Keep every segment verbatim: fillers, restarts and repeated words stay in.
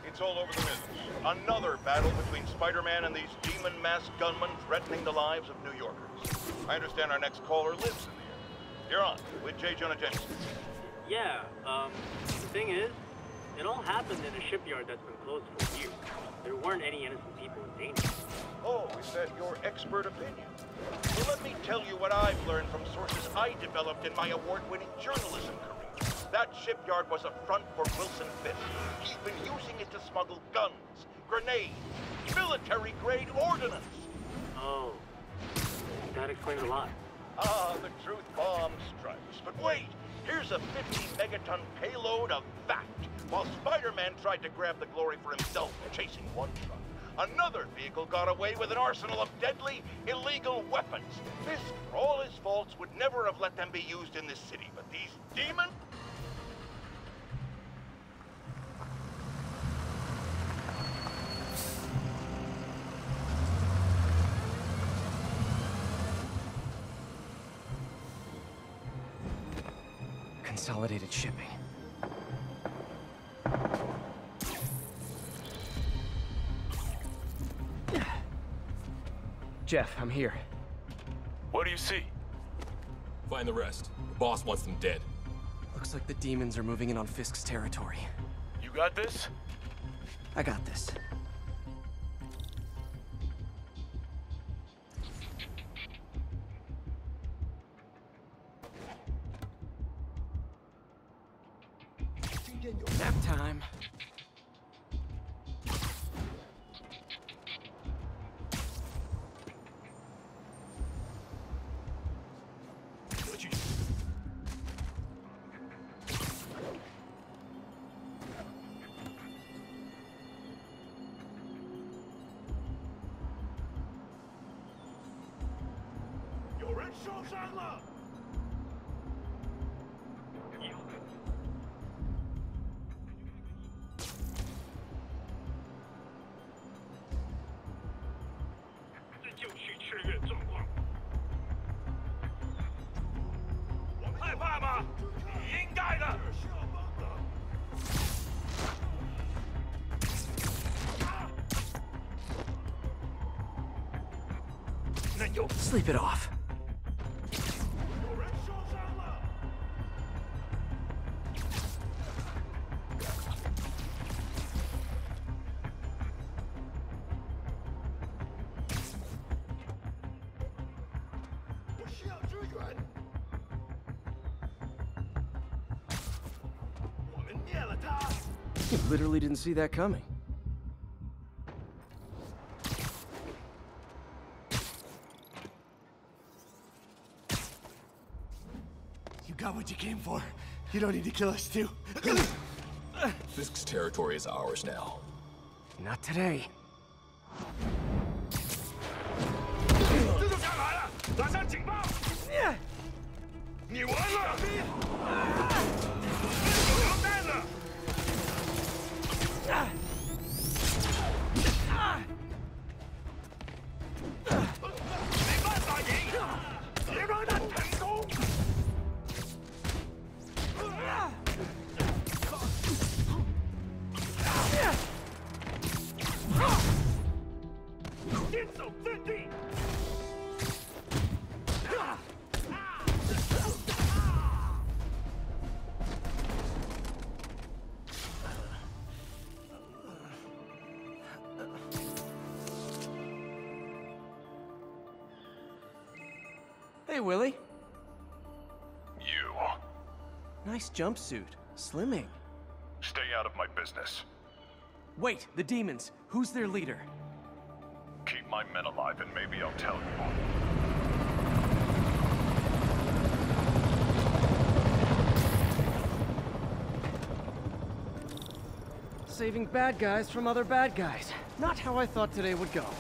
It's all over the news. Another battle between Spider-Man and these demon-masked gunmen threatening the lives of New Yorkers. I understand our next caller lives in the area. You're on, with J. Jonah Jameson. Yeah, um, the thing is, it all happened in a shipyard that's been closed for years. There weren't any innocent people in danger. Oh, is that your expert opinion? Well, let me tell you what I've learned from sources I developed in my award-winning journalism career. That shipyard was a front for Wilson Fisk. He's been using it to smuggle guns, grenades, military-grade ordnance. Oh, that explains a lot. Ah, the truth bomb strikes. But wait, here's a fifty megaton payload of fact. While Spider-Man tried to grab the glory for himself, chasing one truck, another vehicle got away with an arsenal of deadly, illegal weapons. Fisk, for all his faults, would never have let them be used in this city. But these demons... Consolidated shipping. Jeff, I'm here. What do you see? Find the rest. The boss wants them dead. Looks like the demons are moving in on Fisk's territory. You got this? I got this. Nap time. Sleep it off. You literally didn't see that coming. Got what you came for. You don't need to kill us too. Fisk's territory is ours now. Not today. Hey, Willie. You. Nice jumpsuit. Slimming. Stay out of my business. Wait, the demons. Who's their leader? Keep my men alive and maybe I'll tell you. Saving bad guys from other bad guys. Not how I thought today would go.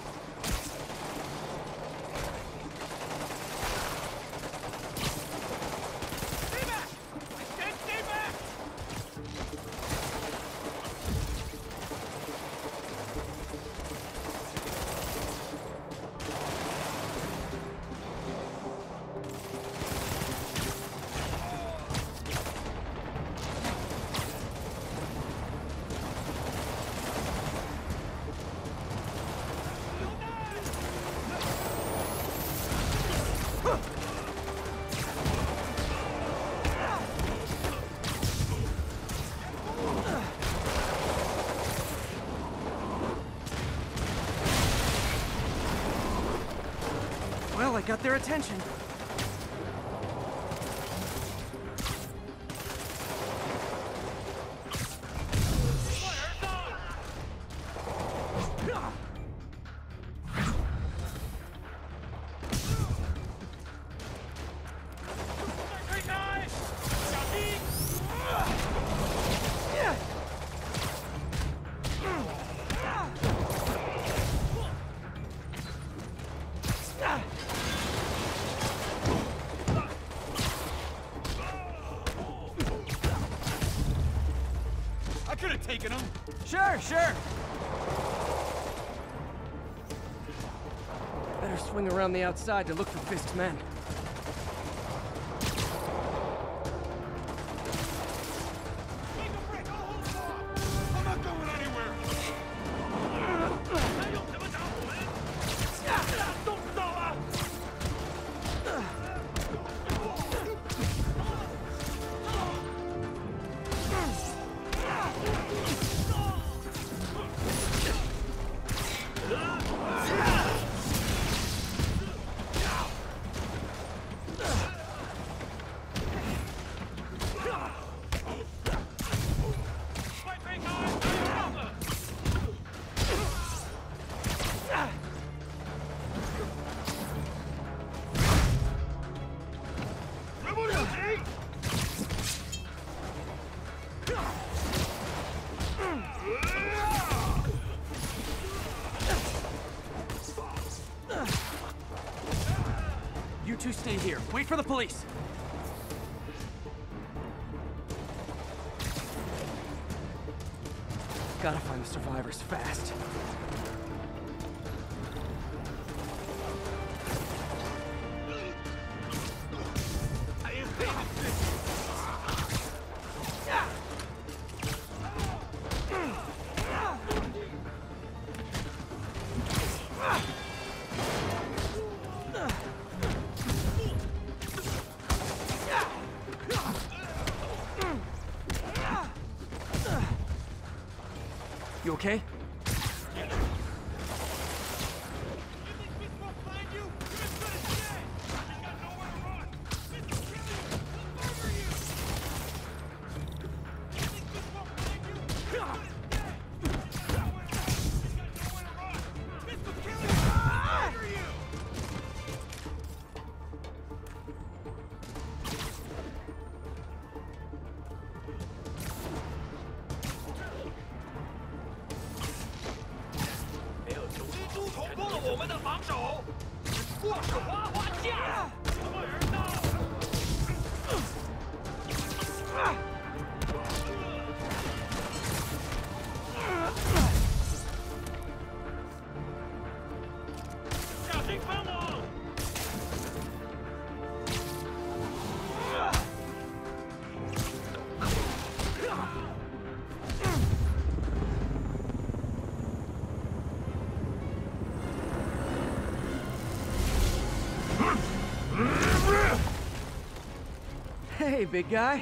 got their attention. Taking him. Sure, sure. Better swing around the outside to look for Fisk's men. I'm not going anywhere. You two stay here. Wait for the police. Gotta find the survivors fast. You okay? Hey, big guy.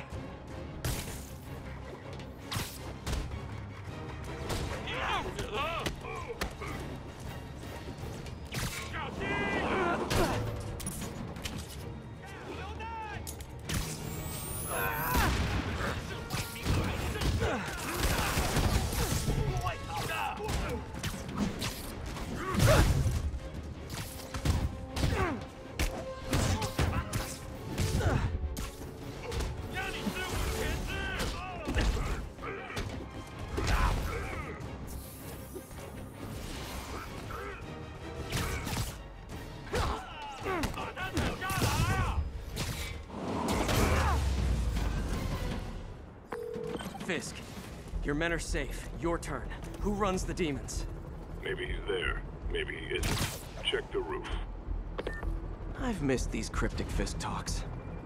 Fisk, your men are safe. Your turn. Who runs the demons? Maybe he's there. Maybe he isn't. Check the roof. I've missed these cryptic Fisk talks.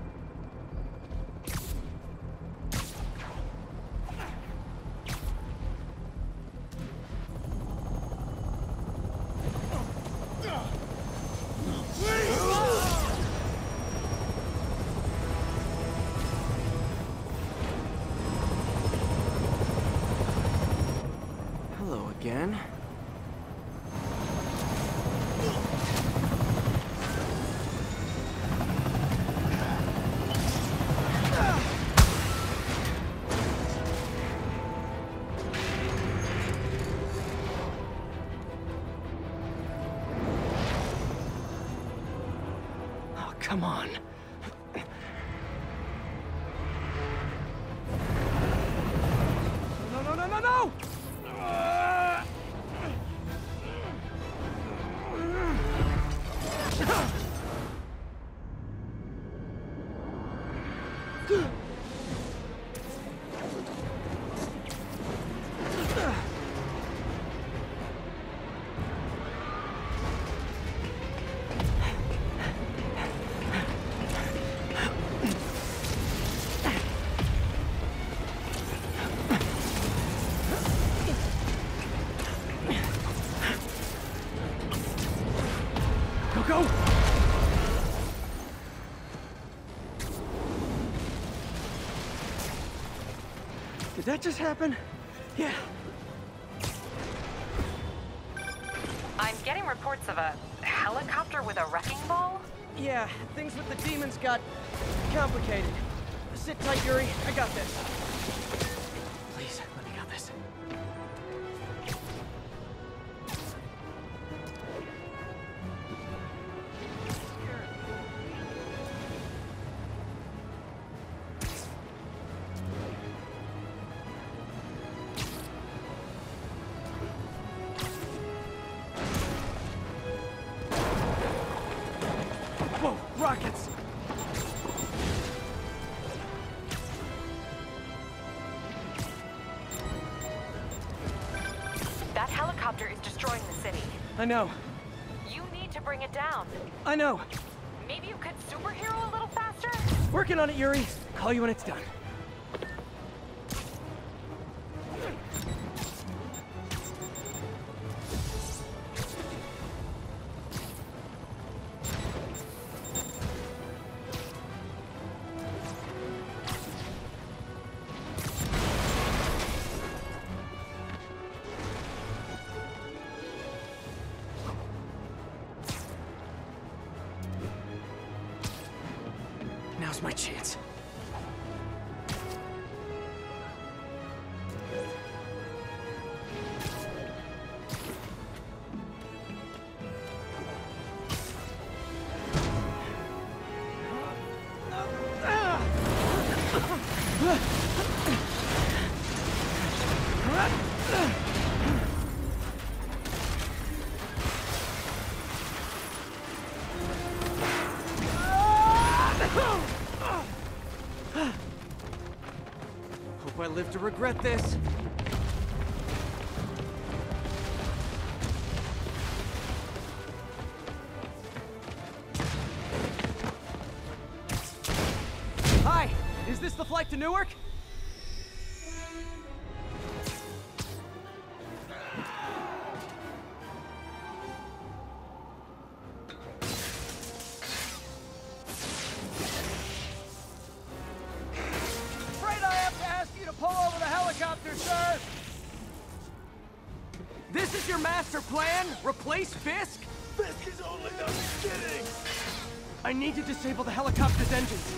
Hello again. Come on. No, no, no, no, no! Uh... Go! Did that just happen? Yeah. I'm getting reports of a helicopter with a wrecking ball? Yeah, things with the demons got complicated. Sit tight, Yuri. I got this. Please, let me got this. Whoa, rockets! That helicopter is destroying the city. I know. You need to bring it down. I know. Maybe you could superhero a little faster? Working on it, Yuri. Call you when it's done. Now's my chance. Hope I live to regret this. Hi, is this the flight to Newark? Sir! This is your master plan? Replace Fisk? Fisk is only the beginning! I need to disable the helicopter's engines.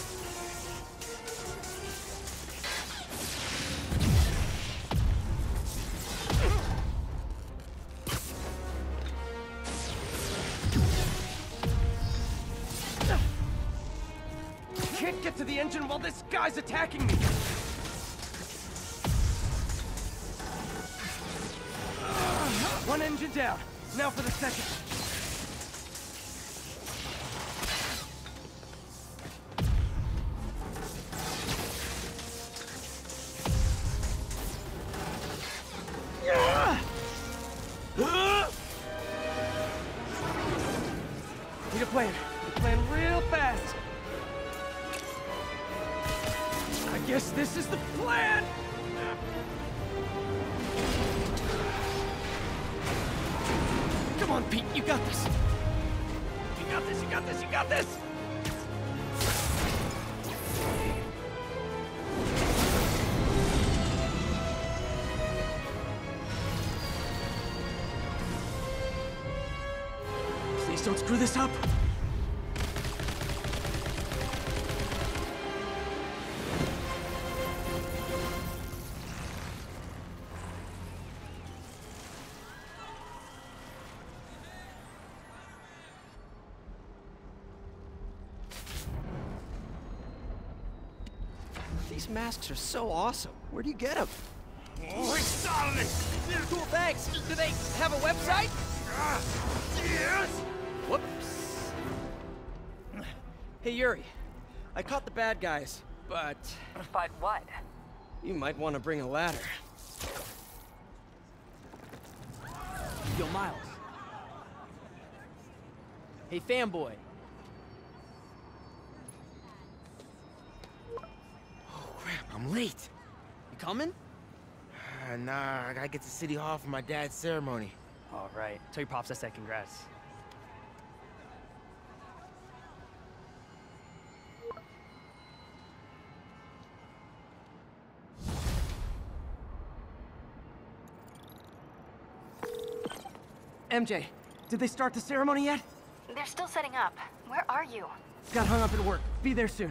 Can't get to the engine while this guy's attacking me. One engine down. Now for the second. Need a plan. Need a plan real fast. I guess this is the plan! Come on, Pete, you got this! You got this, you got this, you got this! Please don't screw this up! These masks are so awesome. Where do you get them? Oh, it's Cool, thanks. Do they have a website? Yes! Whoops. Hey, Yuri. I caught the bad guys, but But what? you might want to bring a ladder. Yo, Miles. Hey, fanboy. Oh, crap, I'm late. You coming? Uh, nah, I gotta get to City Hall for my dad's ceremony. All right. Tell your pops I said congrats. M J, did they start the ceremony yet? They're still setting up. Where are you? Got hung up at work. Be there soon.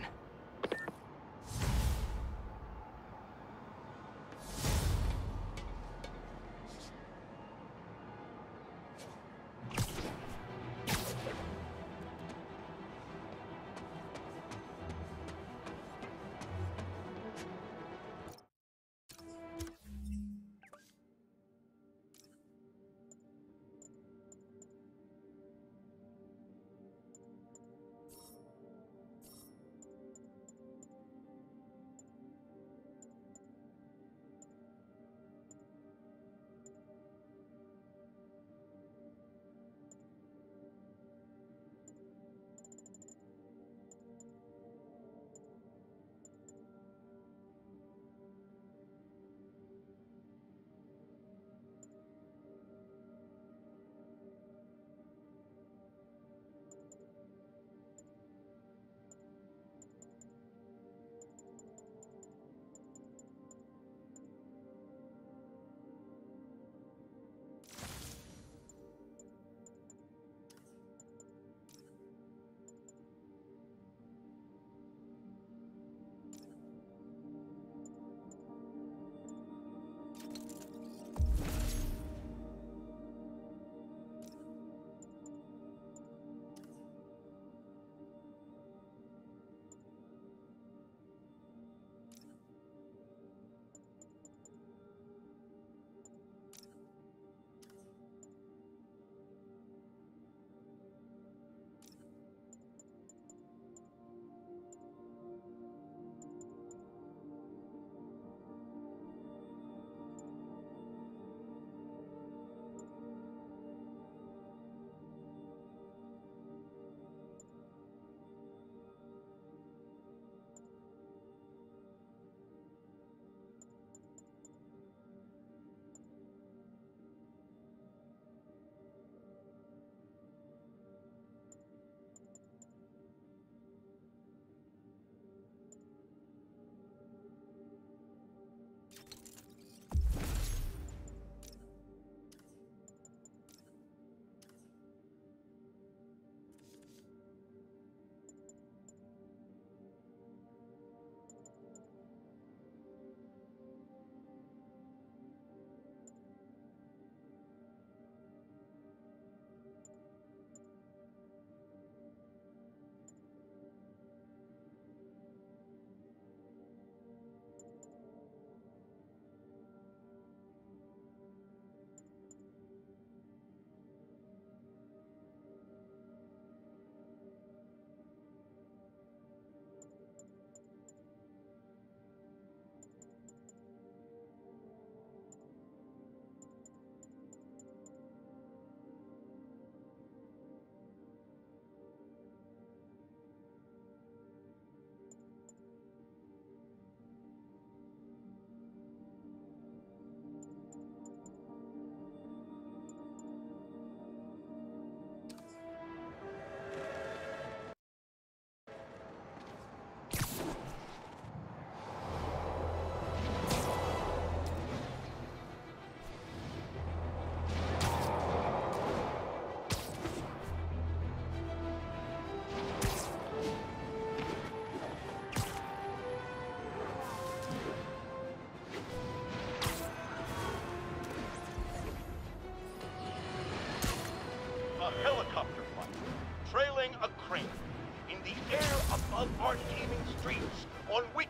a helicopter fight, trailing a crane in the air above our teeming streets, on which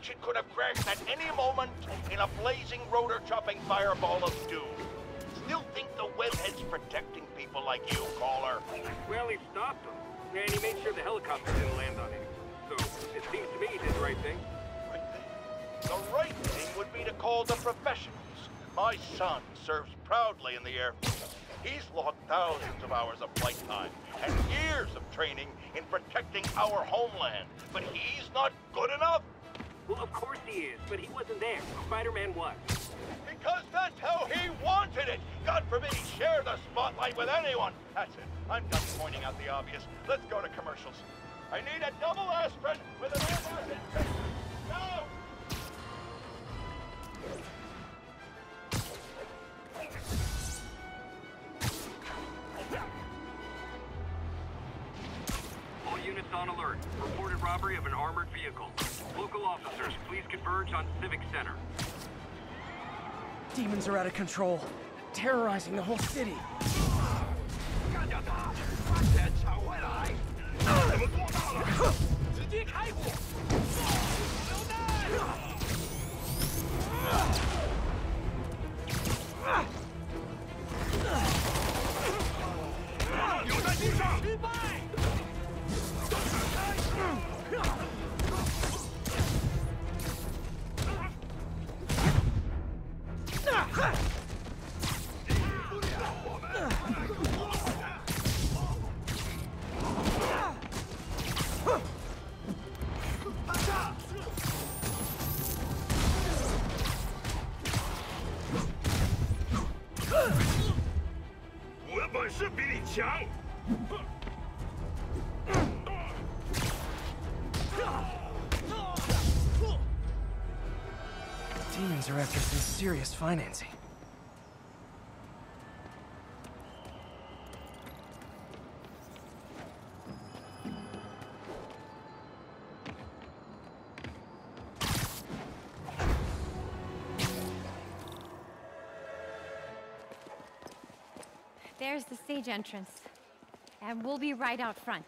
which it could have crashed at any moment in a blazing rotor-chopping fireball of doom. Still think the webhead's protecting people like you, caller? Well, he stopped him, and he made sure the helicopter didn't land on him. So, it seems to me he did the right thing. Right thing? The right thing would be to call the professionals. My son serves proudly in the Air Force. He's logged thousands of hours of flight time and years of training in protecting our homeland. But he's not good enough. Well, of course he is, but he wasn't there. Spider-Man was. Because that's how he wanted it. God forbid he share the spotlight with anyone. That's it. I'm done pointing out the obvious. Let's go to commercials. I need a double aspirin with an antacid. No! All units on alert. Reported robbery of an armored vehicle. Local officers, please converge on Civic Center. Demons are out of control, terrorizing the whole city. Demons are after some serious financing. There's the stage entrance. And we'll be right out front.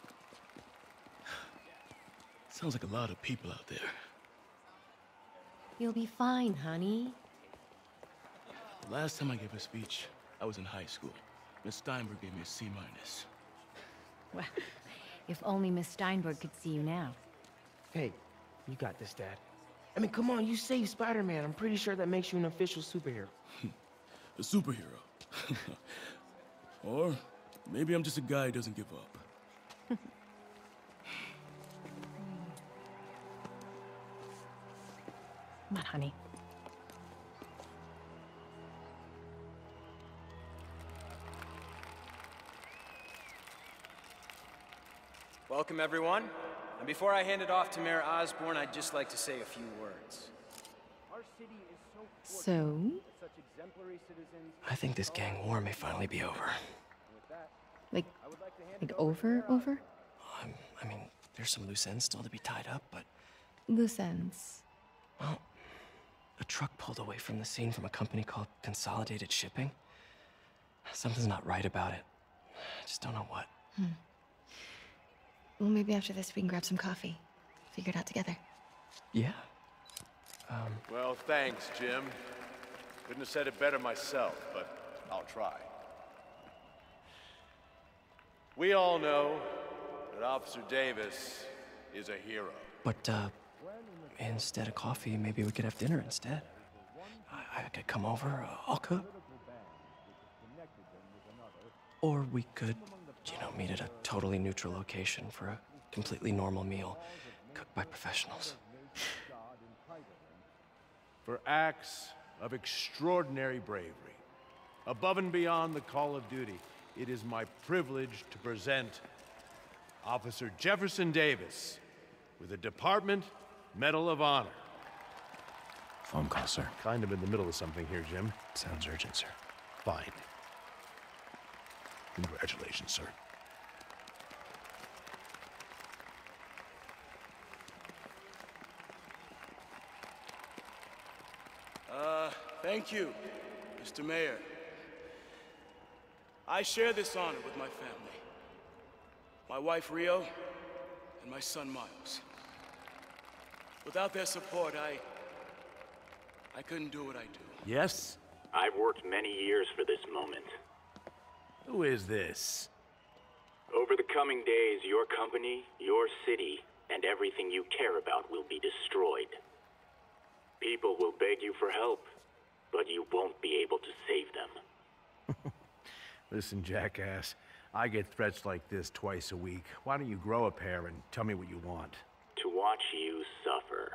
Sounds like a lot of people out there. You'll be fine, honey. The last time I gave a speech, I was in high school. Miss Steinberg gave me a C minus. Well, if only Miss Steinberg could see you now. Hey, you got this, Dad. I mean, come on, you saved Spider-Man. I'm pretty sure that makes you an official superhero. A superhero. Or maybe I'm just a guy who doesn't give up. Come on, honey. Welcome, everyone. And before I hand it off to Mayor Osborn, I'd just like to say a few words. Our city is so So? such exemplary citizens. I think this gang war may finally be over. Like, like over, over? Um, I mean, there's some loose ends still to be tied up, but... Loose ends. Well, a truck pulled away from the scene from a company called Consolidated Shipping. Something's not right about it. I just don't know what. Hmm. Well, maybe after this we can grab some coffee. Figure it out together. Yeah. Um... Well, thanks, Jim. Couldn't have said it better myself, but I'll try. We all know that Officer Davis is a hero. But, uh, instead of coffee, maybe we could have dinner instead. I, I could come over, uh, I'll cook. Or we could, you know, meet at a totally neutral location for a completely normal meal, cooked by professionals. For acts of extraordinary bravery, above and beyond the call of duty, it is my privilege to present Officer Jefferson Davis with the Department Medal of Honor. Phone call, sir. Kind of in the middle of something here, Jim. Sounds urgent, sir. Fine. Congratulations, sir. Uh, thank you, Mister Mayor. I share this honor with my family. My wife, Rio, and my son, Miles. Without their support, I... I couldn't do what I do. Yes? I've worked many years for this moment. Who is this? Over the coming days, your company, your city, and everything you care about will be destroyed. People will beg you for help, but you won't be able to save them. Listen, jackass. I get threats like this twice a week. Why don't you grow a pair and tell me what you want? To watch you suffer.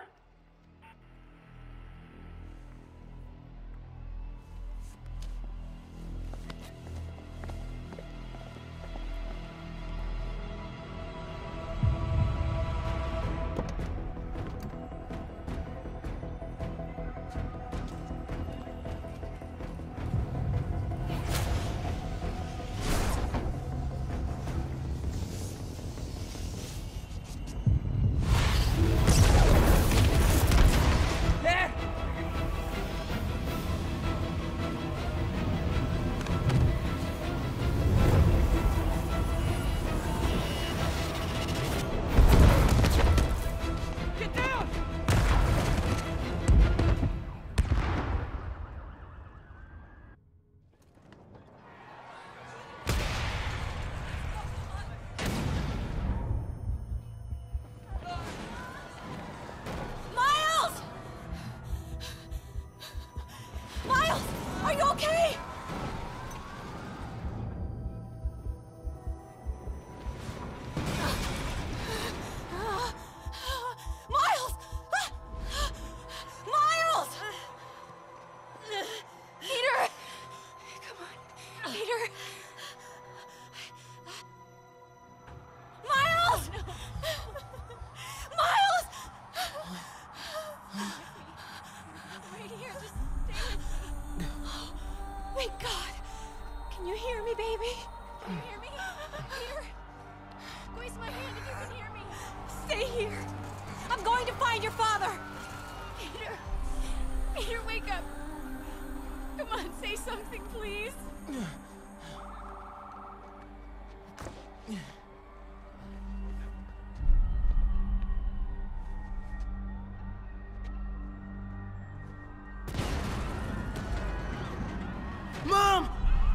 Mom!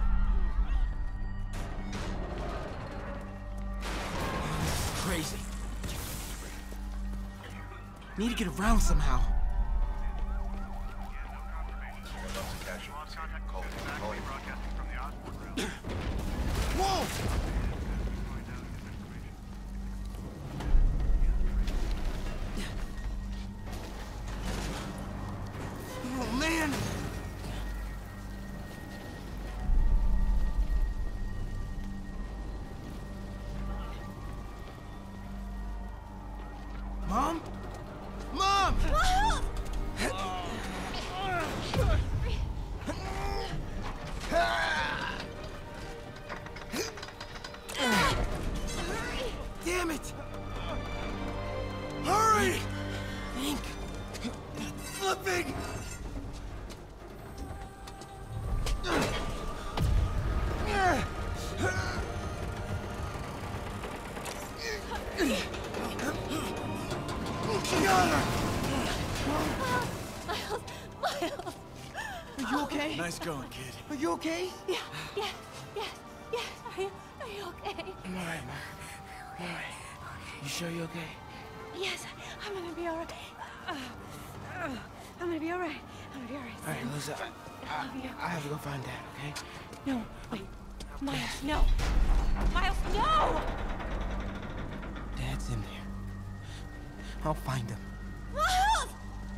Crazy. Need to get around somehow. Whoa! Oh, man! Mom? Mom! Damn it! Hurry! Think. Flipping! Miles! Miles! Are you okay? Nice going, kid. Are you okay? Yeah, yeah, yeah, yeah. Are you, are you okay? I'm alright, Mom. I'm alright. You sure you're okay? Yes, I'm gonna be alright. Uh, uh, I'm gonna be alright. I'm gonna be alright. Alright, Lisa. I, I love you. I have to go find Dad, okay? No, wait. Miles, no. Miles, no! Dad's in there. I'll find him. Miles!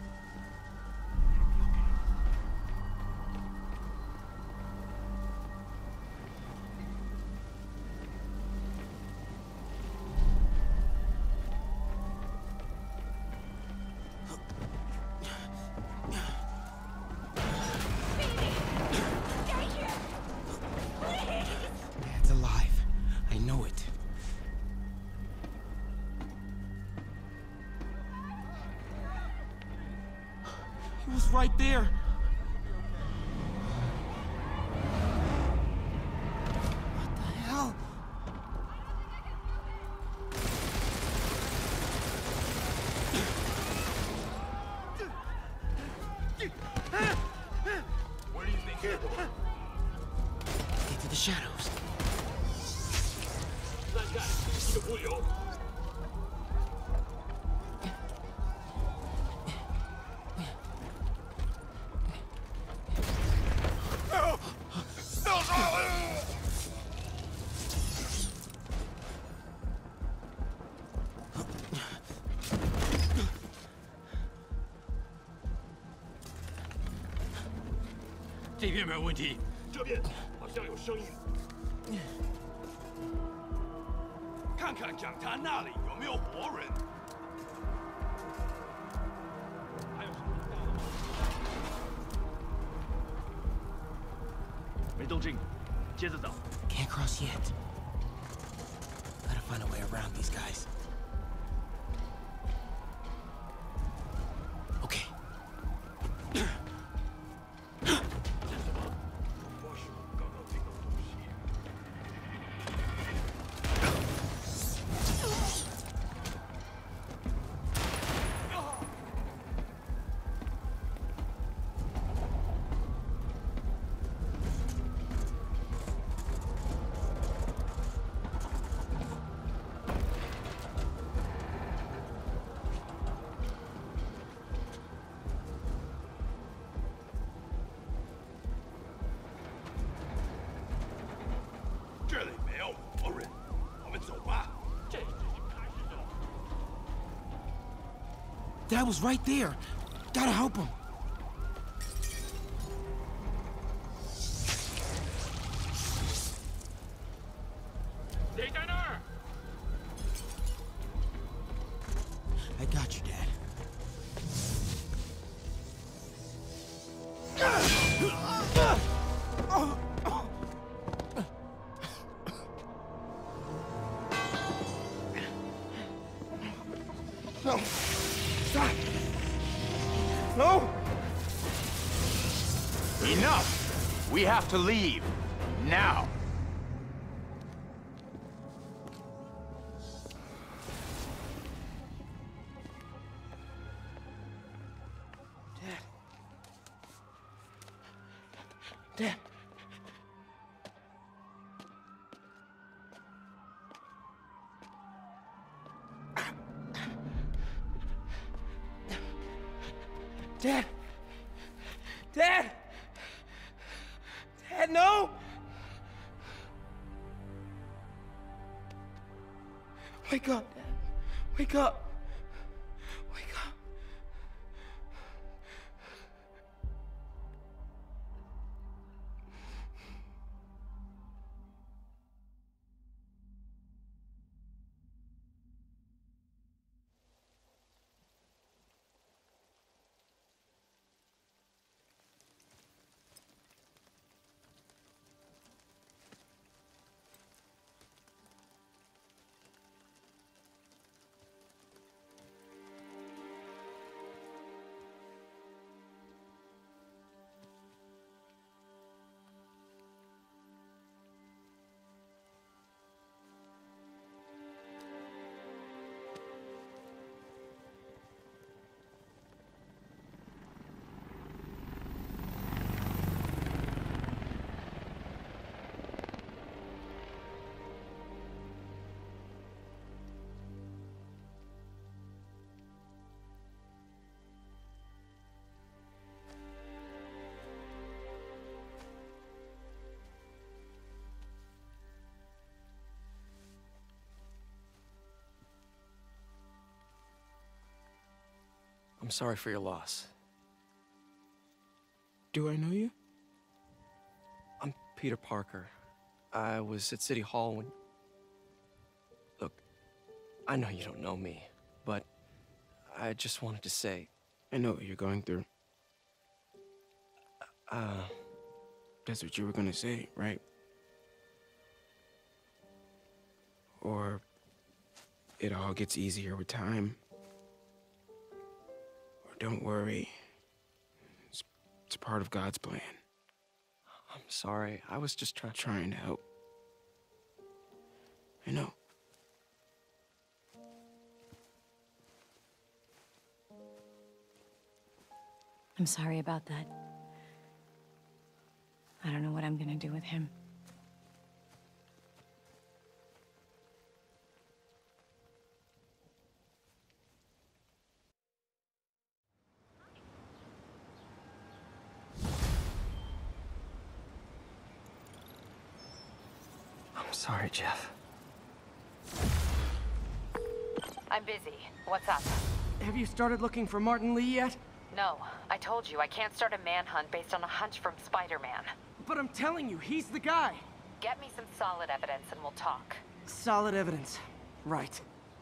Dad's alive. I know it. He was right there. What the hell? Where do you think you're going? Into the shadows. 站下，你的部友。 这边没有问题，这边好像有声音。看看讲坛那里有没有活人。还有什么大的吗？ 没动静，接着找。 Can't cross yet. Gotta find a way around these guys. Okay. 或许我们刚刚听到东西。这里没有活人，我们走吧。这已经开始了。 Dad was right there. Gotta help him. 谁在那儿？ I got you, Dad. No! Stop! No! Enough! We have to leave. Now! Dad. Dad! Dad! Dad, no! Wake up, Dad. Wake up. Wake up. I'm sorry for your loss. Do I know you? I'm Peter Parker. I was at City Hall when... Look, I know you don't know me, but I just wanted to say... I know what you're going through. Uh... That's what you were gonna say, right? Or it all gets easier with time. Or don't worry. It's, it's part of God's plan. I'm sorry. I was just trying... Trying to help. I know. I'm sorry about that. I don't know what I'm gonna do with him. I'm sorry, Jeff. I'm busy. What's up? Have you started looking for Martin Lee yet? No, I told you I can't start a manhunt based on a hunch from Spider-Man. But I'm telling you, he's the guy. Get me some solid evidence and we'll talk. Solid evidence. Right.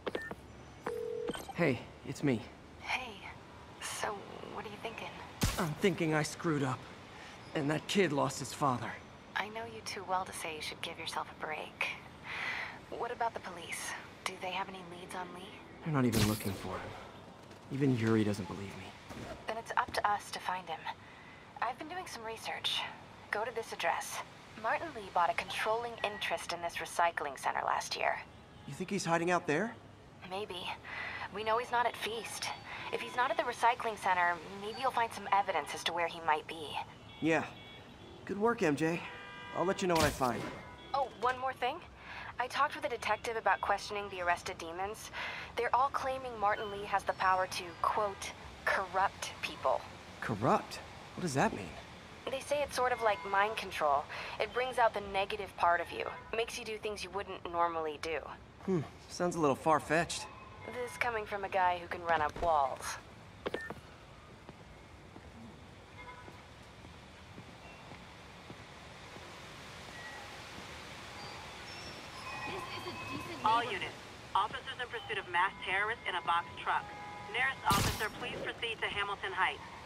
Hey, it's me. Hey, so what are you thinking? I'm thinking I screwed up. And that kid lost his father. I know you too well to say you should give yourself a break. What about the police? Do they have any leads on Lee? They're not even looking for him. Even Yuri doesn't believe me. Then it's up to us to find him. I've been doing some research. Go to this address. Martin Lee bought a controlling interest in this recycling center last year. You think he's hiding out there? Maybe. We know he's not at Feast. If he's not at the recycling center, maybe you'll find some evidence as to where he might be. Yeah. Good work, M J. I'll let you know what I find. Oh, one more thing. I talked with a detective about questioning the arrested demons. They're all claiming Martin Lee has the power to, quote, corrupt people. Corrupt? What does that mean? They say it's sort of like mind control. It brings out the negative part of you. Makes you do things you wouldn't normally do. Hmm, sounds a little far-fetched. This coming from a guy who can run up walls. All units. Officers in pursuit of masked terrorists in a box truck. Nearest officer, please proceed to Hamilton Heights.